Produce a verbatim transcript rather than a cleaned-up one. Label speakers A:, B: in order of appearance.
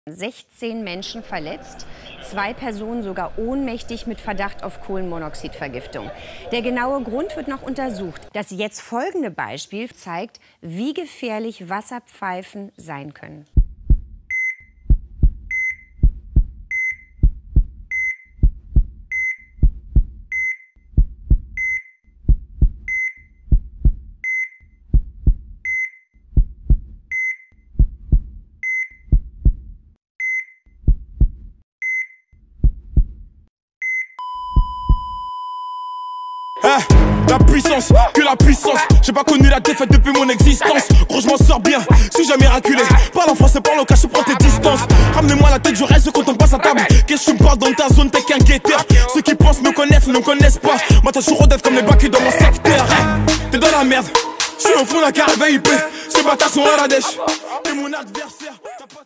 A: sechzehn Menschen verletzt, zwei Personen sogar ohnmächtig mit Verdacht auf Kohlenmonoxidvergiftung. Der genaue Grund wird noch untersucht. Das jetzt folgende Beispiel zeigt, wie gefährlich Wasserpfeifen sein können.
B: Eh, la puissance, que la puissance. J'ai pas connu la défaite depuis mon existence. Gros, je m'en sors bien, suis jamais miraculé. Parle en français, parle en cash, prends tes distances. Ramenez-moi la tête, je reste quand on passe à table. Qu'est-ce que tu me parles dans ta zone, t'es qu'un guetteur. Ceux qui pensent me connaissent, ne me connaissent pas. Moi, t'as toujours d'être comme les bacs dans mon secteur. Eh, t'es dans la merde, je suis au fond d'un carré V I P. Ces bâtards sont à la dèche. T'es mon adversaire.